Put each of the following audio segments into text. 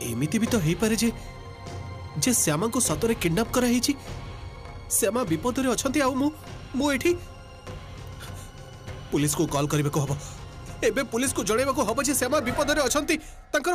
एमिति भी तो हेई पारे जे श्यामा को सतरे किडनैप करा हेची। श्यामा विपद रे अछंती आ मु एठी पुलिस को कॉल करबे को हबो। एबे पुलिस को जणेबा को हबो जे श्यामा विपद रे अछंती तंकर।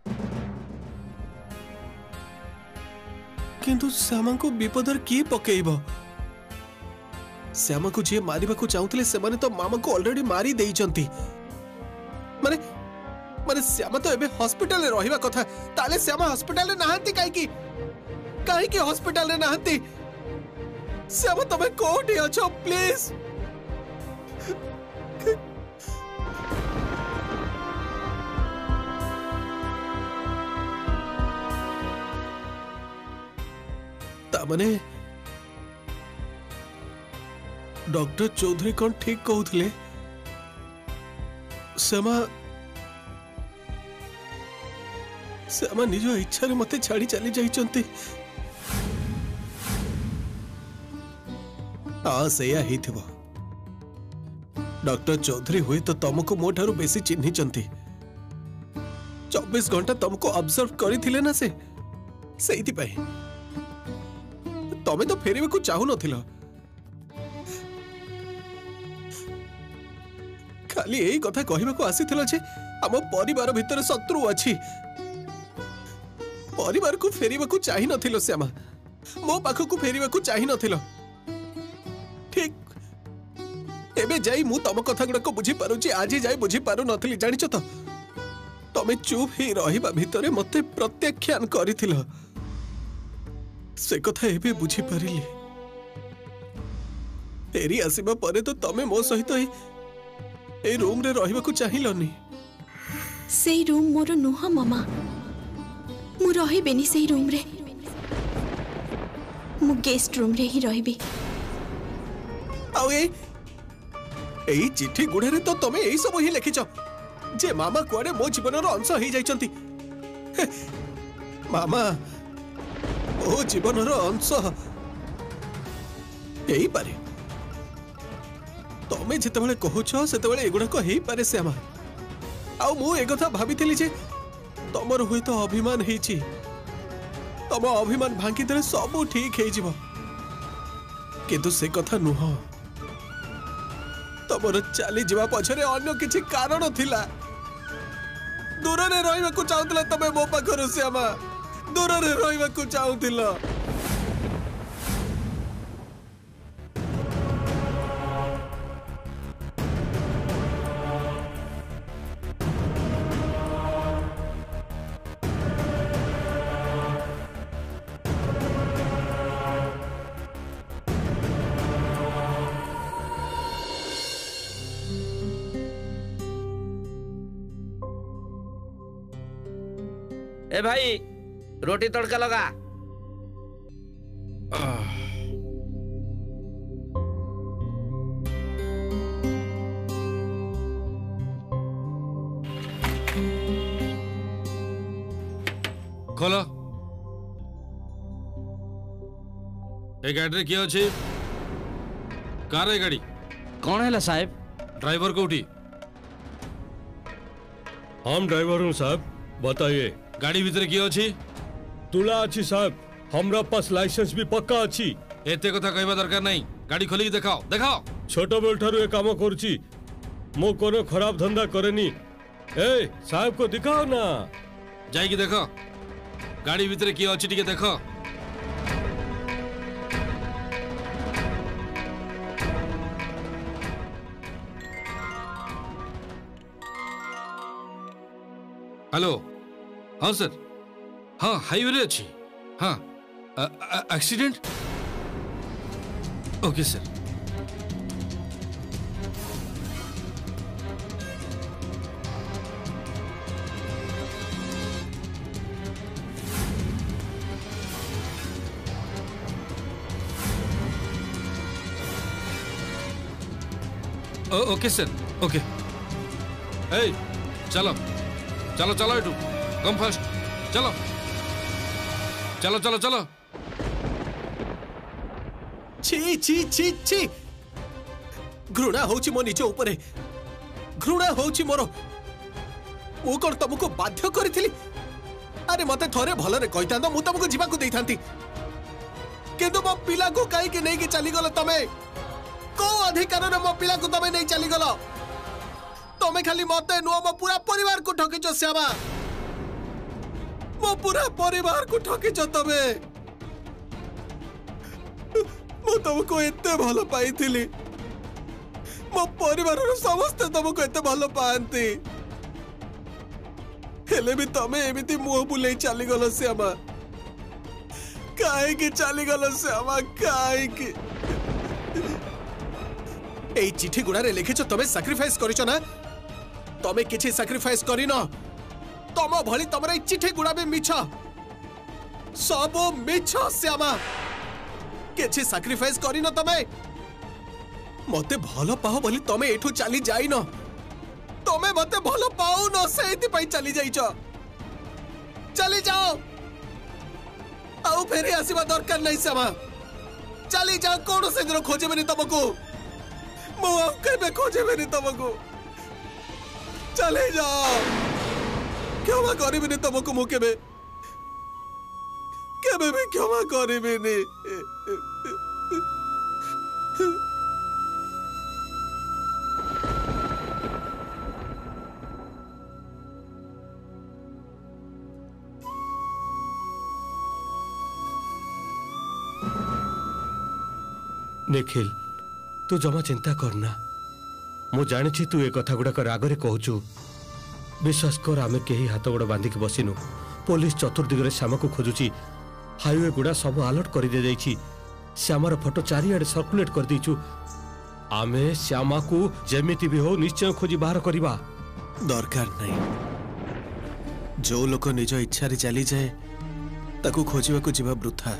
किंतु श्यामा को विपद रे की पकेइबो? श्यामा को जे मारिबा को चाहुतले से माने तो मामा को ऑलरेडी मारी देइचंती। माने माने श्यामा तो एबे हॉस्पिटल रे रहिबा कथा। ताले श्यामा हॉस्पिटल रे नाहंती काई की हॉस्पिटल रे नाहंती? श्यामा तमे कोठी अछो प्लीज? ता माने डॉक्टर चौधरी कौन ठीक कहूले? श्यामा निज इच्छा रे मते छाड़ी चली जाइचंती। हाँ सैया ही थिबो। डॉक्टर चौधरी हुए तो तुमको मो ठारू बेसी चिन्ही चंती। 24 घंटा तुमको ऑब्जर्व करी थिले ना से सेइति पई तमे तो फेरिबे को चाहू नथिलो। खाली यही कथा कहबा को आसीथिलो जे हम परिवार भितर शत्रु अछि। परिवार को फेरिबा को चाहि नथिलो श्यामा। मो पाख को फेरिबा को चाहि नथिलो। ठीक एबे जाई मु तम कथा गुडा को बुझी पारुची। आज जाई बुझी पारु नथली जानिछ तो। तमे चुप ही रहिबा भितरे मते प्रत्याख्यान करिथिलो। से कथा एबे बुझी पारिली। फेरी आसीबा परे तो तमे मो सहित ए रूम रे रहिबा को चाहिलनी। सेई रूम मोर नुहा मामा। मु रहिबेनी सेई रूम रे। मु गेस्ट रूम रे ही रहिबी। आउ एई चिट्ठी गुड़े रे तो तमे एई सब ही लिखिछ जे मामा कुआडे मो जीवन रो अंश ही जाइचंती। मामा ओ जीवन रो अंश एई पारे। तमे जेतेबेले कहूछ सेतेबेले एगुडा को हेई पारे श्यामा। आउ मु ए कथा भाबिथिली जे तमर हुए तो अभिमान हेची। तम अभिमान भांगी देले सब ठीक हेई जिवो। किंतु से कथा नुह। तमर चली जीवा पछरे अन्य किछि कारण थिला। दूर रे रहिबा को चाहुतला तमे मो पाखरो श्यामा। दूर रे रहिबा को चाहुतिला। ए भाई रोटी तड़का लगा। खोलो। ए गाड़ी रे किए अछि? कार रे गाड़ी कौन है साहेब? ड्राइवर कोठी? हम ड्राइवर हूँ साहब। बताइए। गाड़ी भीतर किए अछि? तुला अच्छी साहब। हमरा पास लाइसेंस भी पक्का अच्छी। एते कथा कहबा दरकार नहीं। गाड़ी खोली देखाओ देखाओ। छोट बेल ठारू ए काम करूची। मो कोनो खराब धंधा करेनी। ए साहब को दिखाओ ना। जाइकी देखो गाड़ी भीतर किए अछि टिके देखो। हेलो। हाँ सर। हाँ हाईवे रे अच्छी। हाँ accident. Okay sir. Okay sir okay. ए चलो चलो चलो इटू कम फास्ट। चलो चलो चलो चलो। छी छी छी छी घृणा होची मो निज ऊपर। घृणा होची मोर। मु कोन तुमको बाध्य करिथिली अरे मते थोरे भलरे कहितांत मु तुमको जीवाकू देइथांती किंतु मो पिला को काई के नहीं के चली गलो तमे को अधिकार रे मो पिला को तमे नहीं चली गलो तमे खाली मते नो मो पूरा परिवार को ठकिचो श्यामा मो पूरा परिवार को ठकिचो तमे मो तुमको एते भलो पाइथिली मो परिवार रो समस्त तुमको एते भलो पांती हेले भी तमे एमिति मुंह बुले चली गलो श्यामा काहे के चली गलो श्यामा काहे के ए चिठी गुड़ा रे लिखिछो तमे सैक्रिफाइस करिछो ना तमे किछि सैक्रिफाइस करिनो तम भली तमरे चिठी गुड़ा भी मिछ सब मिछ श्यामा किछि सैक्रिफाइस करिनो तमे मते भलो पाओ बोली तमे एठू चली जाइनो तमे मते भलो पाओ न सेति पई चली जाइछो चली जाओ आउ फेरी आसीबा दरकार नहीं श्यामा चली जाओ कोन से दिन खोजेबेनी तमको मो केबे खोजेबेनी तमको चले जाओ क्षमा करिबेनी तमको मो केबे केबे भी क्षमा करिबेनी निखिल तू जमा चिंता करना मु जानी तू ए कथा गुड़ाक रागरे कहचु विश्वास कर आमे केही हाथ गोड़ बांधिक बसिनु पुलिस चतुर्दिगरे श्यामा को खोजुची हाईवे गुड़ा सब अलर्ट कर दे जाइछि श्यामार फोटो चारिआडे सर्कुलेट कर देइछु आमे श्यामा को जेमिति भी हो निश्चय खोजी बाहर करिबा दरकार नहीं जो लोक निज इच्छा रे चली जाए ताकू खोजिबा को जीवा वृथा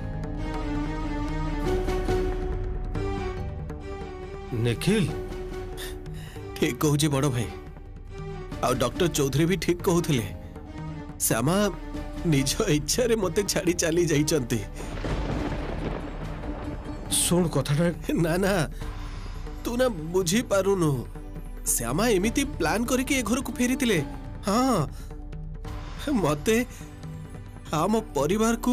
निखिल ठीक कहूँ बड़ भाई आ डॉक्टर चौधरी भी ठीक कहूले श्यामा निज इच्छा रे मते छाड़ी चली जाइचंती सुन कथाटा ना ना तू ना बुझी पारुनु श्यामा एमिति प्लान करके ए घर को फेरी थिले हाँ मते हम परिवार को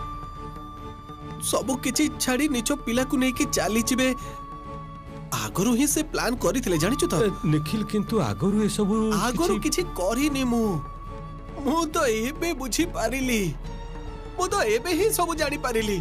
सब किछि छाड़ी निज पिला को नहीं कि चली जिबे आगरु ही से प्लान करी थिले जानिछु तो निखिल किंतु आगरु ए सब आगरु किछि करिनी मु तो एबे बुझी पारिली मु तो एबे ही सब जानी पारिली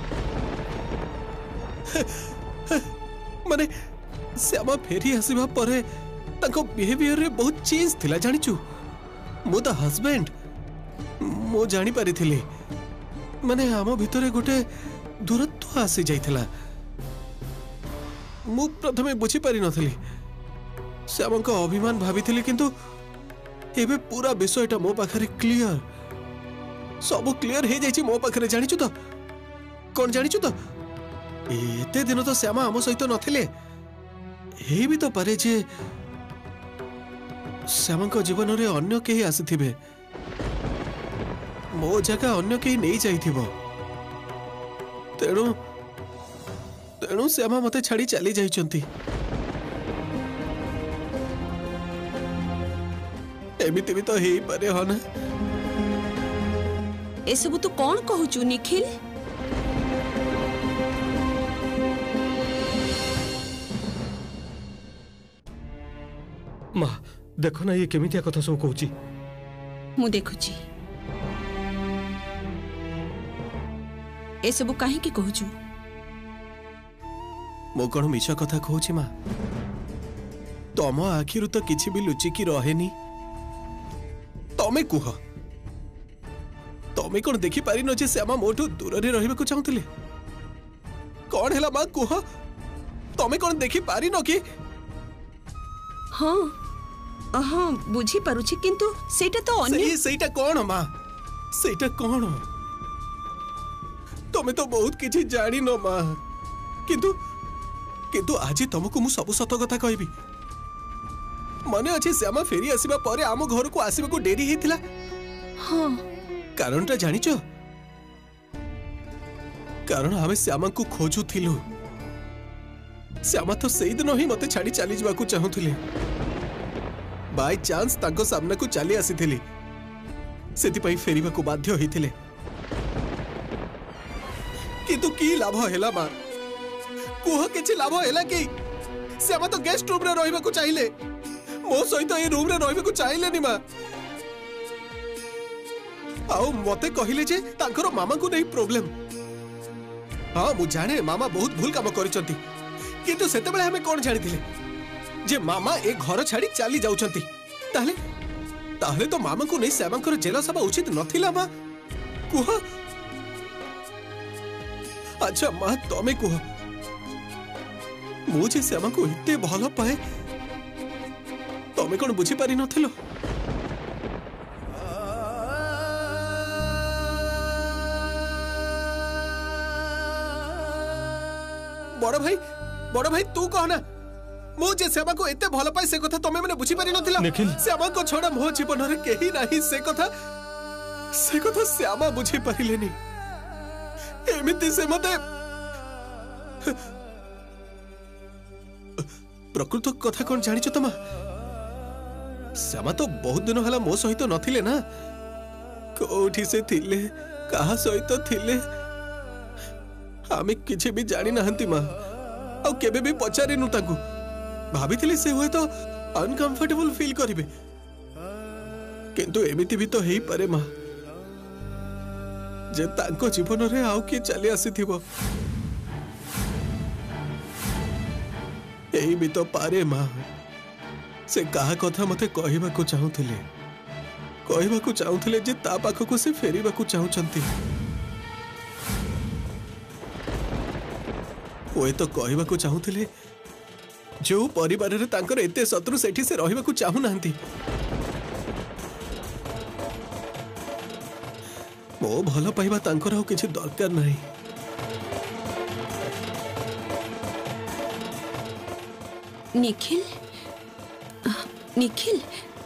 माने श्यामा फेरी आसीबा परे ताको बिहेवियर रे बहुत चेंज थिला जानिछु मु तो हस्बैंड मु जानी पारि थिली माने आम भितरे गोटे दूरत्व आसी जाइथिला मु प्रथमे बुझी पारि नथली श्यामा को अभिमान भाभी किंतु एबे पूरा विषयटा मो पाखरे क्लियर सब क्लियर हे जाइछि मो पाखरे जानिछु तो कोन जानिछु तो एते दिन तो श्यामा आम सहित नथिले हे भी तो पारे जे श्यामा को जीवन रे अन्य केही आसीथिबे मो जगह अन्य केही नहीं जाइथिबो तेणु तेणु श्यामा मते छाड़ी चली जाइचंती एमिति भी तो हेई पारे हो ना ए सब तू कौन कहूचु निखिल माँ देखो ना ये केमितिया कथा सब कहूची मु देखुची ए सब काहे की कहूचु मो कौन मिछ कथा कहूची माँ तम आखिरु तो किछि भी लुचिकी रहेनी तमे कुह तमे कौन देखि पारि न जे श्यामा मोठू दूर रे रहिबा को चाहुतिले कौन हैला माँ कुह तमे कौन देखि पारि न कि हाँ हाँ बुझी पारुछि किंतु सेटा तो अन्य सेटा कौन माँ सेटा कौन तमे तो बहुत किछि जानि न माँ किंतु किंतु आज तुमको मु सब सत कथा कहबी मने अच्छे श्यामा फेरी आसीबा परे आम घर को आसीबा को डेरी हेतिला हाँ कारणटा जानिचो कारण हमें श्यामा को खोजु थिलु श्यामा तो सही दिन ही मते छाड़ी चली जावा को चाहुथिले बाय चांस ताको सामने को चली आसी थिली सेतिपाई फेरिबाकू बाध्य होइथिले किंतु की लाभ हैला मां कुह किछि लाभ हैला कि श्यामा तो गेस्ट रूम रे रहिबाकू चाहिले मो सहित ए रूम रे रहिबाकू चाहिले नि मां आओ मते कहिले जे तांकर मामा को नहीं प्रॉब्लम हाँ मु जाने मामा बहुत भूल काम करिसंती किंतु सेते बेले हमें कोन जानिथिले जे मामा ए घर छाड़ी चली जाउछंती ताले ताले तो मामा को नहीं श्यामांकर जेलस हवा उचित नथिला मां कुह अच्छा मां तमे कुह मुझे श्यामा को इते भल पाए तमे कोन बुझी पारि नथिलो बड़ भाई तू कहना मुझे श्यामा को एते भल पाए से कथा तमे माने बुझी पारि नथिला निखिल श्यामा को छोड़ा मो जीवन रे केही नाही से कथा श्यामा बुझी पारिलेनी एमिति से मते प्रकृत कथा कौन जानिଛ तमा श्यामा तो बहुत दिन हला मो सहित नथिले ना कोठी से थिले कहा सहित थिले आमे किछि भी जानि नाहंती मां आ केबे भी पचारि नु ताकू भाबिथिले से हुए तो अनकंफर्टेबल फील करिवे किंतु एमिति भी तो हेई पारे मां जे तांको जीवन रे आउ के चली आसीथिबो एही भी तो पारे मां से कहा कथा मते कहबाकू चाहूथिले जे ता पाखकू से फेरिबाकू चाहूचंती ओए तो कहबाकू चाहूथिले जो परिवार रे तांकर एते शत्रु सेठी से रहिबाकू चाहू नाहंती मो भल पाइबा तांकर आउ किछि दरकार नाही निखिल निखिल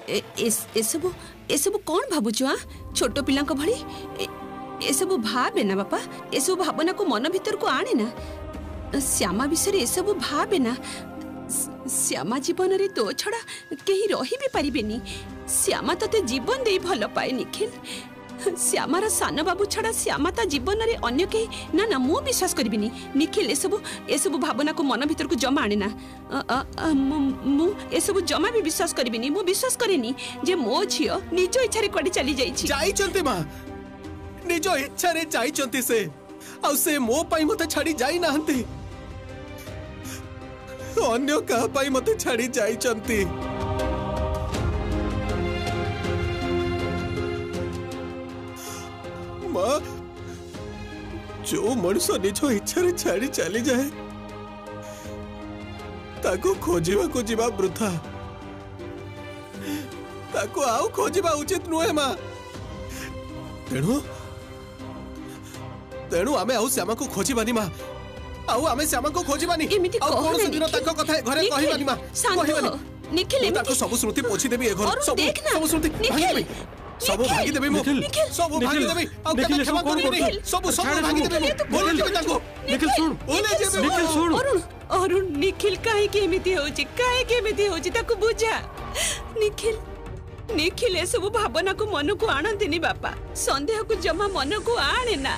एसबु कौन भावुछु आ छोट पिला भली एसबु भावे ना बापा एसबु भावना को मन भीतर को आने ना श्यामा विषय एसबु भावे ना श्यामा जीवन रे तो छड़ा कहीं रही भी पारिबेनी श्यामा तते जीवन दे भल पाए निखिल श्यामार सान बाबू छड़ा श्यामा ता जीवन रे अन्य के ना ना मु विश्वास करबिनी निखिल एसबु भावना को मन भीतर को जमा आने ना मु एसबु जमा भी विश्वास करबिनी मु विश्वास करेनी जे मो झियो निज इच्छा रे कोडी चली जाईछि मां निज इच्छा रे जाईचंती से आ से मो पाई मते छाड़ी जाई नाहंती अन्य का पाई मते छाड़ी जाईचंती मां जो मनुष्य निज इच्छा रे छाड़ी चली जाए ताको खोजिबा को जीवा वृथा ताको आउ खोजिबा उचित नुहे मां तेणु आमे आउ श्यामा को खोजिबानी मां आउ आमे श्यामा को खोजिबानी आउ कोन से दिन ताको कथा घरे कहिबानी मां कहिबानी निखिल ताको सब स्मृति पोछि देबी ए घर सब स्मृति भागी देबी सब भागी देबी मो सब भागी देबी आउ कथा क्षमा करिनी सब भागी देबी बोले देबी ताको निखिल सुन बोले देबी निखिल सुन अरुण निखिल काहे के एमिति होची ताको बुझा निखिल ए सब भावना को मन को आनंदिनी बापा संदेह को जमा मन को आने ना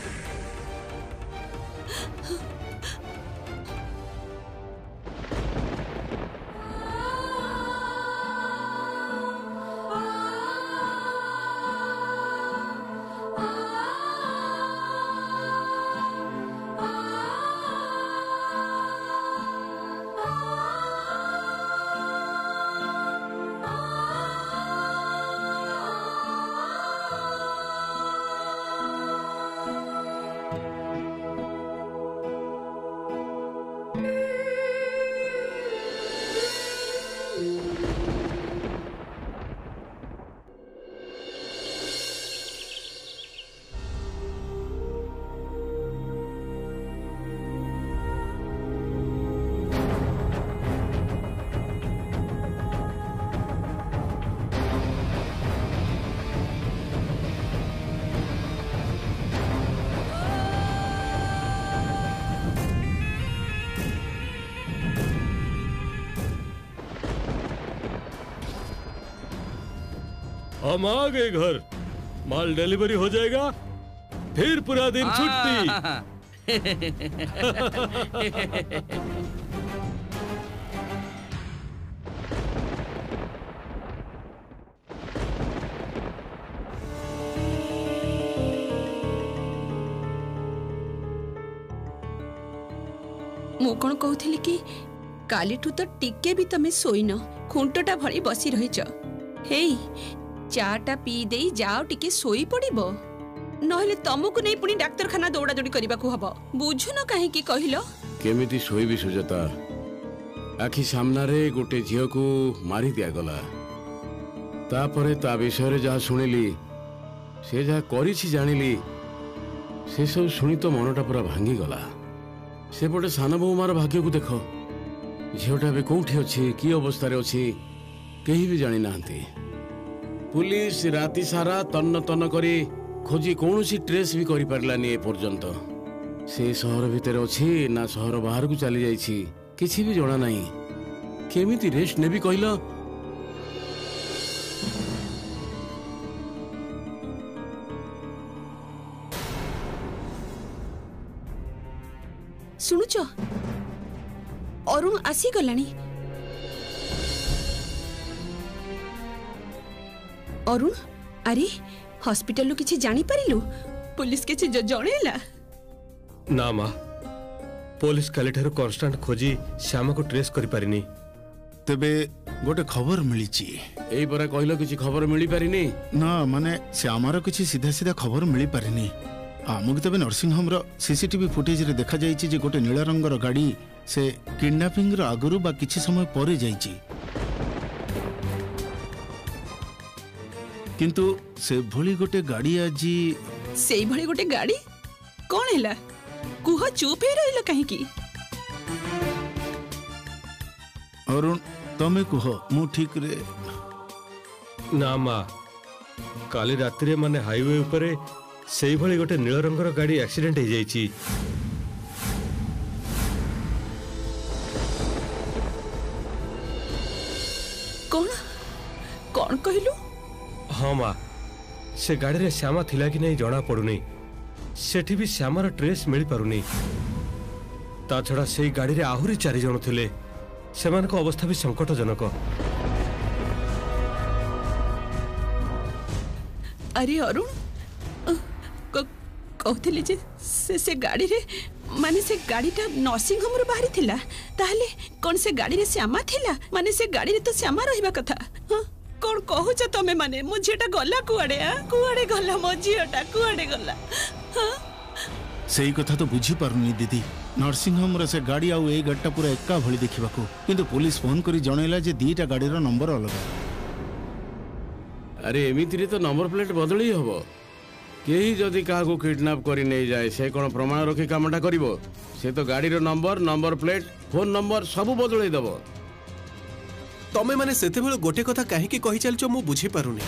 हम आ गए घर माल डिलीवरी हो जाएगा, फिर पूरा दिन छुट्टी। मु कौन कहूली कि कालीठू तो टिके भी तमे सोईन, खुंटटा भली बसी रहीच। हेई चाटा पी दे जाओ टिके सोई पड़िबो, नहले तुमको नहीं पुणी डाक्तरखाना दौड़ा दौड़ी करबाकू हबो। बुझुन काहे कि कहिलो? केमिति सोईबी सुजाता, आखि सामना रे गोटे झियो को मारी दिया गला। तापरे ता विषय रे जहा सुनिली, से जहा करिछि जानिली, से सब सुनी तो मनटा पूरा भांगी गला। से पटे सान बहुमार भाग्य को देख, झीटा भी कौटी अच्छी कि अवस्था अच्छी कहीं भी जानी नाहंती। पुलिस राति सारा तन्न तन्न करी खोजी कौन सी ट्रेस भी करि पारलानी ए पर्यंत। से शहर भितर अच्छी ना शहर बाहर को चली जाइछि किछि भी जणा नहीं। केमिति रेस्ट नेबी कहला? सुनुच अरुण आसी गलानी। अरुण अरे हॉस्पिटल किछि जानी परिलु? पुलिस किछि जणेला? ना माँ, पुलिस काली ठारू कांस्टेंट खोजी श्यामा को ट्रेस करि पारिनी। तेबे गोटे खबर मिलिची। एई परा कहलो किछि खबर मिली पारिनी? ना माने श्यामार किछि सीधा सीधा खबर मिली पारिनी। आमुक तबे नर्सिंग होम रो सीसीटीवी फुटेज रे देखा जाइछि जे गोटे नीला रंगर गाड़ी से किडनैपिंग रो आगरु बा किछि समय परे जाइछि, किंतु से भली गोटे गाड़ी आजी सेई भली गोटे गाड़ी कोन हैला? कुह चुप हे रहिलो काहे की? अरुण तमे कुह मु ठीक रे? ना माँ, काली रात्रि माने हाईवे उपरे सेई भली गोटे नील रंगर गाड़ी एक्सीडेंट हो जाइछि। कौन कौन कहलु? हाँ माँ, से गाड़ी रे श्यामा थिला कि नहीं जଣା पड़ुनी। सेठी भी श्यामार ट्रेस मिल पारुनी। ता छड़ा से गाड़ी रे आहुरी 4 जण थिले, सेमानक अवस्था भी संकटजनक। अरे अरुण कहते जे से गाड़ी रे माने से गाड़ीटा नर्सिंग होम रो बाहरी थिला, ताहले कौन से गाड़ी रे श्यामा थिला? माने से गाड़ी रे तो श्यामा रहिबा कथा। हां कौन कहूछ तमे? माने मो झीटा गला कुआडे? कुआडे गला मो झीटा? कुआडे गला? हां सेई कथा तो बुझी पारुनी दीदी। नर्सिंग होम रे से गाड़ी आउ ए गाड़ीटा पूरा एका भली देखिबाकू, किंतु पुलिस फोन करी जणैला जे दीटा गाड़ी रो नंबर अलग। अरे एमिति रे तो नंबर प्लेट बदली हबो। केही जदि काहा को किडनैप करी नहीं जाए, से कोन प्रमाण रखी कामटा करिवो? से तो गाड़ी रो नंबर प्लेट फोन नंबर सब बदलई दबो। तमे माने सेते बेले गोटे कथा काहे की कहि चलचो मु बुझी पारुनी।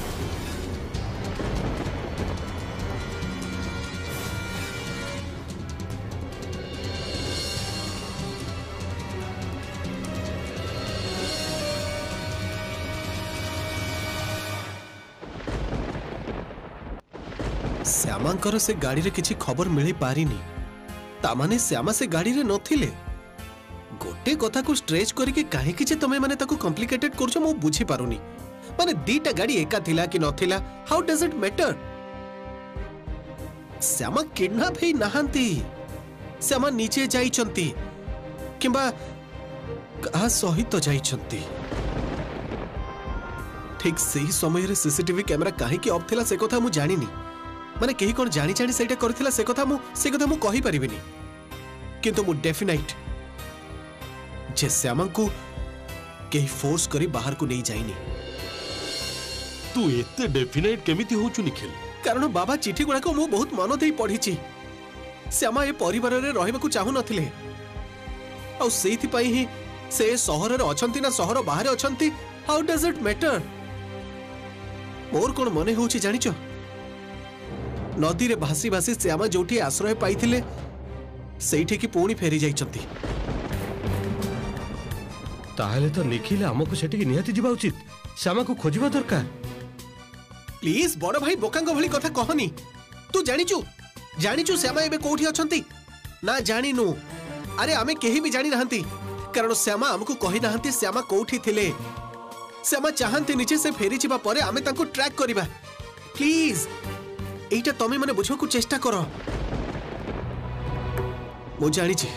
श्यामांकर से गाड़ी रे किछि खबर मिली पारिनी, तामाने श्यामा से गाड़ी रे नथिले। गोटे कथा को स्ट्रेच करके काहे कि तमे माने ताको कॉम्प्लिकेटेड करछो मु बुझी पारुनी। माने दीटा गाड़ी एका थिला कि नथिला, how does it matter? Shyama kidnap हे नाहंती। श्यामा नीचे जाइछंती किंबा कहा सहित जाइछंती। ठीक सही समय रे सीसीटीवी कैमरा काहे कि ऑफ थिला से कथा मु जानिनी। माने केही कोन जानी जानी सेटा करथिला से कथा मु कहि परिबिनी, किंतु मु डेफिनेट जे श्यामा को केही फोर्स करी बाहर को नहीं जाइनी। तू एते डेफिनेट केमिति होचु निखिल? कारण बाबा चिठी गुडा को मु बहुत मन देई पढिची। श्यामा ए परिवार रे रहिबा को चाहू नथिले, आ सेहिति पई ही से शहर रे अछंती ना शहर बाहर अछंती, हाउ डज इट मैटर? मोर कोन मने होची जानिचो? नदी रे भासी भासी श्यामा जोठी आश्रय पाइथिले सेठी की पुणी फेरी जाइछंती। ताहले तो निखिल हमको सेठी की निहाती जिबा उचित, श्यामा को खोजिबा दरकार। प्लीज बड़ भाई बोकांग भली कथा कहनी। तू जानिचु जानिचु श्यामा एबे कोठी अछंती ना जानिनु। अरे आमे केही भी जानि नाहंती कारण श्यामा हमकु कहि नाहंती श्यामा कोठी थिले। श्यामा चाहंती नीचे से फेरी छिबा परे आमे तांको ट्रैक करिबा। प्लीज एटा तमे माने बुझको चेष्टा करो। मु जानि छी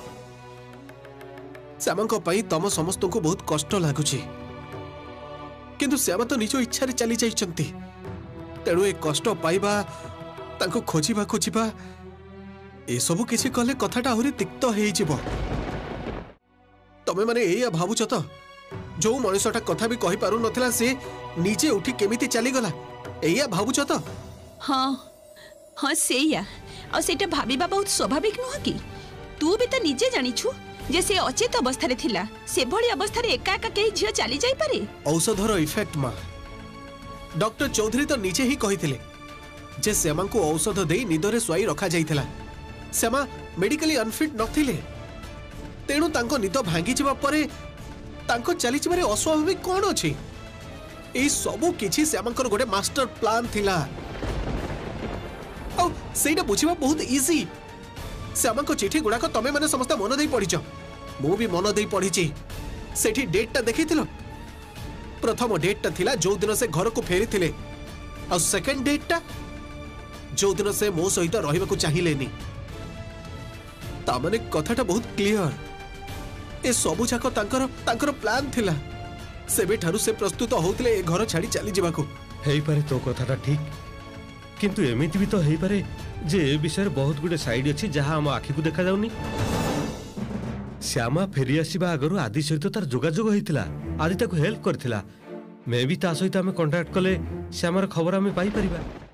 श्यामा को पई तम समस्त को बहुत कष्ट लागुची किंतु श्यामा तो निज इच्छा रे चली जाइछंती। तेणु ए कष्ट पाइबा तांको खोजिबा खोजिबा ए सब किछि कले कथाटा आहुरी तिक्त हेइ जिवो। तमे माने एया भाबुछ तो जो मनुष्यटा कथा भी कहि पारु नथिला से नीचे उठी केमिति चली गला एया भाबुछ तो। हाँ हाँ सेया और सेटा भाबिबा बहुत स्वाभाविक नुह कि तू भी तो निजे जानिछु जे से अचेत अवस्था रे थिला से भली अवस्था रे एका एका केही झियो चली जाई पारे। औषधर इफेक्ट मा डॉक्टर चौधरी तो नीचे ही कहिथिले जे श्यामा को औषध देई निदरे सुई रखा जाइथिला। श्यामा मेडिकली अनफिट नथिले तेणु तांको निद भांगी जिबा परे तांको चली जिबारे अस्वाभाविक कोन अछि। ए सबु किछि श्यामांकर गोटे मास्टर प्लान थिला औ सेटा बुझिबा बहुत इजी। श्यामा को चिठी गुडा को तमे माने समस्त मन देई पढिछ मु भी मन देई पढिछि। सेठी डेटटा देखिथिलो प्रथम डेटटा थिला जो दिन से घर को फेरी थिले और सेकंड डेटटा जो दिन से मो सहित रहिबा को चाहिलेनी। ता माने कथाटा बहुत क्लियर ए सबु जाक तांकर प्लान थिला। सेबे ठारू से प्रस्तुत होतले ए घर छाड़ी चली जिबाको। हेई पारे तो कथाटा ठीक किंतु एमिति भी तो हेई पारे जे ए विषय बहुत गुडे साइड अछि जहां हम आखि को देखा जाउनी। श्यामा फेरी आसीबा आगरु आदि सहित तार जोगाजोग होइतिला आदि ताको हेल्प करथिला। मे भी ता सहित हमें कांटेक्ट कले श्यामार खबर हमें पाई परिबा।